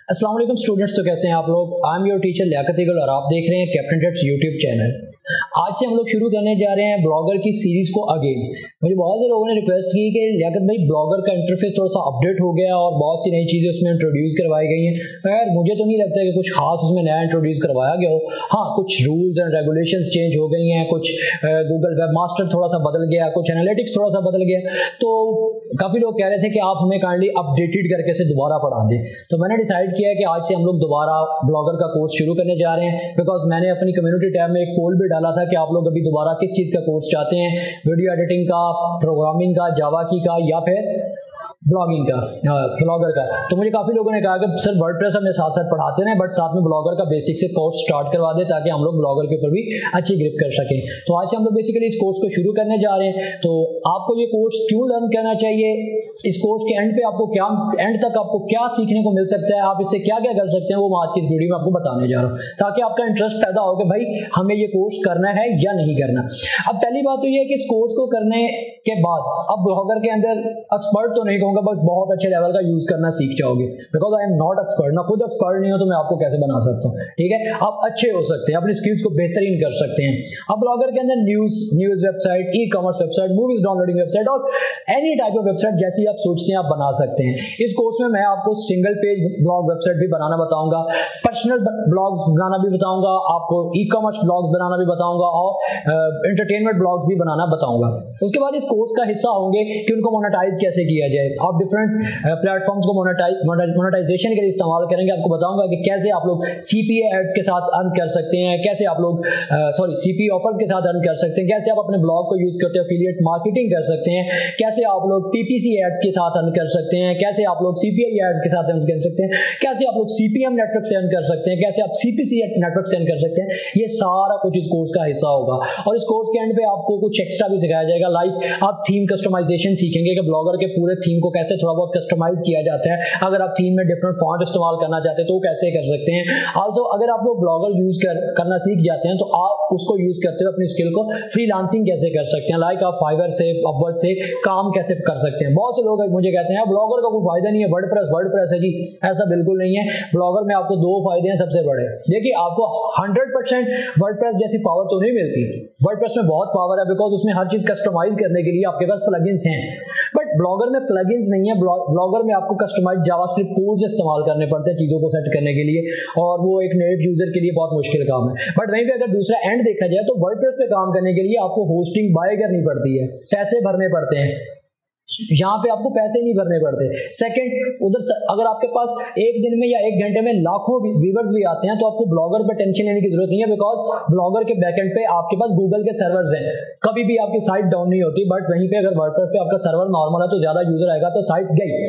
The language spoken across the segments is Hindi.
अस्सलाम वालेकुम स्टूडेंट्स, तो कैसे हैं आप लोग। I am your teacher Liyaqat Iqbal और आप देख रहे हैं कैप्टन टेट्स यूट्यूब चैनल। आज से हम लोग शुरू करने जा रहे हैं ब्लॉगर की सीरीज को अगेन। मुझे बहुत से लोगों ने रिक्वेस्ट की कि लियाकत भाई ब्लॉगर का इंटरफेस थोड़ा सा अपडेट हो गया और बहुत सी नई चीज़ें उसमें इंट्रोड्यूस करवाई गई हैं। खैर मुझे तो नहीं लगता कि कुछ खास उसमें नया इंट्रोड्यूस करवाया गया हो। हाँ, कुछ रूल्स एंड रेगुलेशंस चेंज हो गई हैं, कुछ गूगल वेब मास्टर थोड़ा सा बदल गया, कुछ एनालिटिक्स थोड़ा सा बदल गया। तो काफ़ी लोग कह रहे थे कि आप हमें काइंडली अपडेटेड करके से दोबारा पढ़ा दें। तो मैंने डिसाइड किया है कि आज से हम लोग दोबारा ब्लॉगर का कोर्स शुरू करने जा रहे हैं। बिकॉज मैंने अपनी कम्युनिटी टैब में एक पोल भी डाला था कि आप लोग अभी दोबारा किस चीज़ का कोर्स चाहते हैं, वीडियो एडिटिंग का, प्रोग्रामिंग का, जावा की का, या फिर ब्लॉगिंग का, ब्लॉगर का। तो मुझे काफ़ी लोगों ने कहा कि सर वर्डप्रेस हमें साथ साथ पढ़ाते हैं बट साथ में ब्लॉगर का बेसिक से कोर्स स्टार्ट करवा दें ताकि हम लोग ब्लॉगर के ऊपर भी अच्छी ग्रिप कर सकें। तो आज से हम लोग बेसिकली इस कोर्स को शुरू करने जा रहे हैं। तो आपको ये कोर्स क्यों लर्न करना चाहिए, इस कोर्स के एंड पे आपको क्या, एंड तक आपको क्या सीखने को मिल सकता है, आप इससे क्या क्या कर सकते हैं, वो मैं आज की इस वीडियो में आपको बताने जा रहा हूँ ताकि आपका इंटरेस्ट पैदा हो कि भाई हमें ये कोर्स करना है या नहीं करना। अब पहली बात तो ये है कि इस कोर्स को करने के बाद अब ब्लॉगर के अंदर एक्सपर्ट तो नहीं कहूँगा बट बहुत अच्छे लेवल का यूज करना सीख जाओगे। Because I am not expert, ना खुद एक्सपर्ट नहीं हो तो मैं आपको कैसे बना सकता हूँ। ठीक है, आप अच्छे हो सकते हैं, अपनी स्किल्स को बेहतरीन कर सकते हैं। अब ब्लॉगर के अंदर news website, e commerce website, movies downloading website और एनी टाइप ऑफ वेबसाइट जैसी आप सोचते हैं आप बना सकते हैं। इस कोर्स में मैं आपको सिंगल पेज ब्लॉग वेबसाइट भी बनाना बताऊंगा, पर्सनल ब्लॉग्स बनाना भी बताऊंगा, आपको ई कॉमर्स ब्लॉग बनाना भी बताऊंगा और एंटरटेनमेंट ब्लॉग्स भी बनाना बताऊंगा। उसके बाद इस कोर्स का हिस्सा होंगे कि उनको मोनेटाइज कैसे किया जाए। आप डिफरेंट प्लेटफॉर्म्स को मोनेटाइजेशन के लिए इस्तेमाल करेंगे। आपको बताऊंगा कि कैसे आप लोग सीपीए एड्स के साथ अर्न कर सकते हैं, कैसे आप लोग सीपीए ऑफर्स के साथ अर्न कर सकते हैं, कैसे आप अपने ब्लॉग को यूज करते हैं एफिलिएट मार्केटिंग कर सकते हैं, कैसे आप लोग पीपीसी एड्स के साथ अर्न कर सकते हैं, कैसे आप लोग सीपीआई एड्स के साथ अर्न कर सकते हैं, कैसे आप लोग सीपीएम नेटवर्क से अर्न कर सकते हैं, कैसे आप सीपीसी नेटवर्क से अर्न कर सकते हैं। ये सारा कुछ इस कोर्स का हिस्सा होगा और इस कोर्स के एंड पे आपको कुछ एक्स्ट्रा भी सिखाया जाएगा। लाइक आप थीम कस्टमाइजेशन सीखेंगे कि ब्लॉगर के पूरे थीम को कैसे थोड़ा बहुत कस्टमाइज किया जाता है। अगर आप थीम में डिफरेंट फॉन्ट इस्तेमाल करना चाहते हैं तो कैसे कर सकते हैं। आल्सो अगर आप लोग ब्लॉगर यूज करना सीख जाते हैं तो आप उसको यूज करते हुए अपनी स्किल को फ्रीलांसिंग कैसे कर सकते हैं। लाइक आप फाइवर से, अपवर्क से काम कैसे कर सकते हैं। बहुत से लोग मुझे कहते हैं ब्लॉगर का कोई फायदा नहीं है, वर्डप्रेस है जी। ऐसा बिल्कुल नहीं है। ब्लॉगर में आपको दो फायदे हैं सबसे बड़े। देखिए आपको 100% वर्डप्रेस जैसी पावर तो नहीं मिलती। वर्डप्रेस में बहुत पावर है बिकॉज उसमें हर चीज कस्टमाइज करने के लिए आपके पास प्लगइन्स हैं, बट ब्लॉगर में प्लगइन्स नहीं है। ब्लॉगर में आपको कस्टमाइज जावास्क्रिप्ट कोड्स इस्तेमाल करने पड़ते हैं चीजों को सेट करने के लिए और वो एक नेटिव यूजर के लिए बहुत मुश्किल काम है। बट वहीं पे अगर दूसरा एंड देखा जाए तो वर्डप्रेस पे काम करने के लिए आपको होस्टिंग बाय करनी पड़ती है, पैसे भरने पड़ते हैं। यहाँ पे आपको पैसे नहीं भरने पड़ते। सेकंड, उधर अगर आपके पास एक दिन में या एक घंटे में लाखों व्यूवर्स भी आते हैं तो आपको ब्लॉगर पे टेंशन लेने की जरूरत नहीं है बिकॉज ब्लॉगर के बैकएंड पे आपके पास गूगल के सर्वर्स हैं। कभी भी आपकी साइट डाउन नहीं होती। बट वहीं पे अगर वर्डप्रेस पे आपका सर्वर नॉर्मल है तो ज्यादा यूजर आएगा तो साइट गई।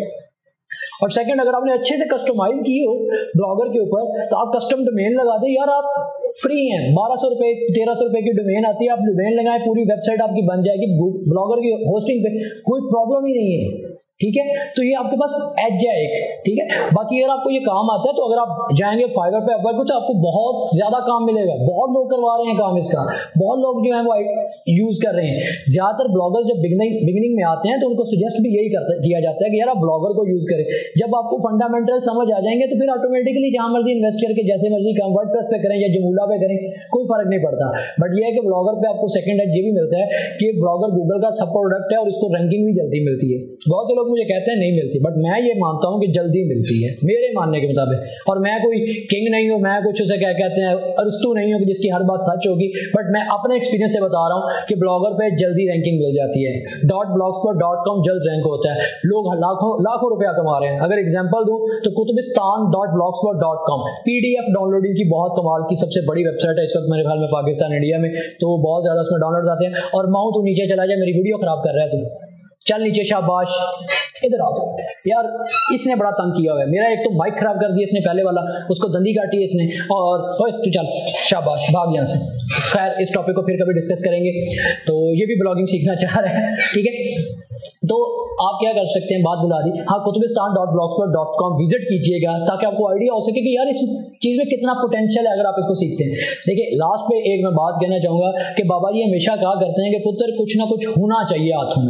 और सेकंड, अगर आपने अच्छे से कस्टमाइज की हो ब्लॉगर के ऊपर तो आप कस्टम डोमेन लगा दें। यार आप फ्री हैं, 1200 रुपए 1300 रुपए की डोमेन आती है, आप डोमेन लगाएं, पूरी वेबसाइट आपकी बन जाएगी ब्लॉगर की होस्टिंग पे, कोई प्रॉब्लम ही नहीं है। ठीक है, तो ये आपके पास एज है एक। ठीक है, बाकी अगर आपको ये काम आता है तो अगर आप जाएंगे फाइवर पे, अपवर्क पे तो आपको बहुत ज्यादा काम मिलेगा। बहुत लोग करवा रहे हैं काम इसका, बहुत लोग जो है वो यूज कर रहे हैं। ज्यादातर ब्लॉगर्स जब बिगिनिंग में आते हैं तो उनको सजेस्ट भी यही किया जाता है कि यार आप ब्लॉगर को यूज करें। जब आपको फंडामेंटल समझ आ जाएंगे तो फिर ऑटोमेटिकली जहां मर्जी इन्वेस्ट करके जैसे मर्जी काम वर्डप्रेस पे करें या जमूला पे करें, कोई फर्क नहीं पड़ता। बट ये है कि ब्लॉगर पे आपको सेकंड एज ये भी मिलता है कि ब्लॉगर गूगल का सब प्रोडक्ट है और इसको रैंकिंग भी जल्दी मिलती है। बहुत से लोग मुझे कहते हैं नहीं मिलती, बट मैं ये मानता हूं कि जल्दी मिलती है मेरे मानने के मुताबिक। और मैं कोई किंग नहीं हूं, मैं कुछ उसे क्या कहते हैं अरस्तू नहीं हूं कि जिसकी हर बात सच होगी। बट मैं अपने एक्सपीरियंस से बता रहा हूं कि ब्लॉगर पे जल्दी रैंकिंग मिल जाती है। .blogspot.com जल्द रैंक होता है, लोग लाखों रुपया कमा रहे हैं। अगर एग्जांपल दूं तो कुतुबिस्तान.blogspot.com PDF डाउनलोडिंग की बहुत कमाल की सबसे बड़ी वेबसाइट है इस वक्त मेरे ख्याल में पाकिस्तान इंडिया में। तो बहुत ज्यादा उसमें डाउनलोड आते हैं। और माऊ तू नीचे चला जाए, मेरी वीडियो खराब कर रहा है तू, चल नीचे, शाबाश, इधर आओ यार। इसने बड़ा तंग किया हुआ है मेरा, एक तो माइक खराब कर दिया इसने पहले वाला, उसको दंदी काटी है इसने, और ओए तू चल, शाबाश, भाग यहाँ से। खैर इस टॉपिक को फिर कभी डिस्कस करेंगे। तो ये भी ब्लॉगिंग सीखना चाह रहे हैं, ठीक है। तो आप क्या कर सकते हैं, बात बुला दी, हाँ kutubiistan.blogspot.com विजिट कीजिएगा ताकि आपको आइडिया हो सके कि यार इस चीज में कितना पोटेंशियल है अगर आप इसको सीखते हैं। देखिए लास्ट पे एक मैं बात कहना चाहूंगा कि बाबा जी हमेशा कहा करते हैं कि पुत्र कुछ ना कुछ होना चाहिए हाथों में।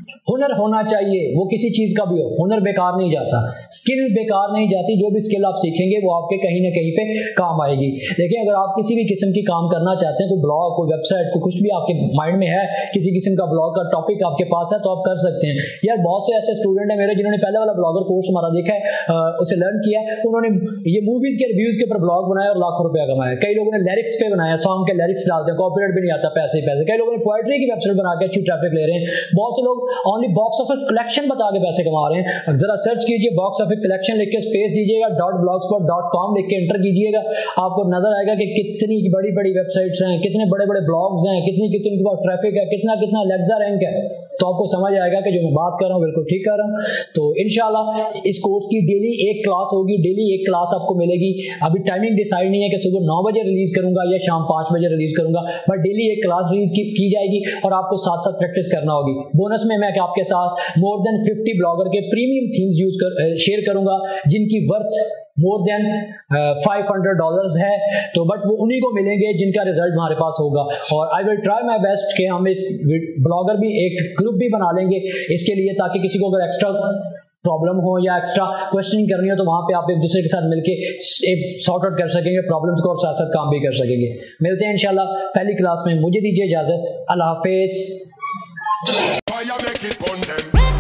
हुनर होना चाहिए, वो किसी चीज का भी हो, हुनर बेकार नहीं जाता, स्किल बेकार नहीं जाती। जो भी स्किल आप सीखेंगे वो आपके कहीं ना कहीं पे काम आएगी। देखिए अगर आप किसी भी किस्म की काम करना चाहते हैं, कोई ब्लॉग, कोई वेबसाइट, कोई कुछ भी आपके माइंड में है, किसी किस्म का ब्लॉग का टॉपिक आपके पास है तो आप कर सकते हैं। यार बहुत से ऐसे स्टूडेंट है मेरे जिन्होंने पहले वाला ब्लॉगर कोर्स हमारा देखा है, उसे लर्न किया, उन्होंने ये मूवीज के रिव्यूज के ऊपर ब्लॉग बनाया और लाखों रुपया कमाया। कई लोगों ने लिरिक्स पे बनाया, सॉन्ग के लिरिक्स डालते हैं, कॉपीराइट भी नहीं आता, पैसे ही पैसे। कई लोगों ने पोएट्री की वेबसाइट बना के अच्छी ट्रैफिक ले रहे हैं। बहुत से लोग ओनली बॉक्स ऑफिस कलेक्शन बता के पैसे कमा रहे हैं। जरा सर्च कीजिए, बॉक्स ऑफिस कलेक्शन लिख के स्पेस दीजिएगा, .blogspot.com लिख के एंटर कीजिएगा, आपको नजर आएगा कि कितनी बड़ी बड़ी वेबसाइट्स हैं, कितने बड़े बड़े ब्लॉग्स हैं, कितनी कितनी के पास ट्रैफिक है, कितना कितना लेक्सा रैंक है। तो आपको समझ आएगा कि जो मैं बात कर रहा हूँ बिल्कुल ठीक कर रहा हूँ। तो इंशाल्लाह इस कोर्स की डेली एक क्लास होगी, डेली एक क्लास आपको मिलेगी। अभी टाइमिंग डिसाइड नहीं है कि सुबह 9 बजे रिलीज करूंगा या शाम 5 बजे रिलीज करूंगा, बट डेली एक क्लास रिलीज की जाएगी और आपको साथ साथ प्रैक्टिस करना होगी। बोनस में मैं आपके साथ मोर देन 50 ब्लॉगर के प्रीमियम थीम्स शेयर करूंगा जिनकी वर्थ मोर देन $500 है। तो बट वो उन्हीं को मिलेंगे जिनका रिजल्ट हमारे पास होगा। और I will try my best कि हम इस ब्लॉगर भी एक ग्रुप भी बना लेंगे इसके लिए, ताकि किसी को अगर एक्स्ट्रा प्रॉब्लम हो या एक्स्ट्रा क्वेश्चनिंग करनी हो तो वहां पे आप एक दूसरे के साथ मिलके सॉर्ट आउट कर सकेंगे प्रॉब्लम्स को और साथ साथ काम भी कर सकेंगे। मिलते हैं इंशाल्लाह पहली क्लास में। मुझे दीजिए इजाजत, अल्लाह हाफिज।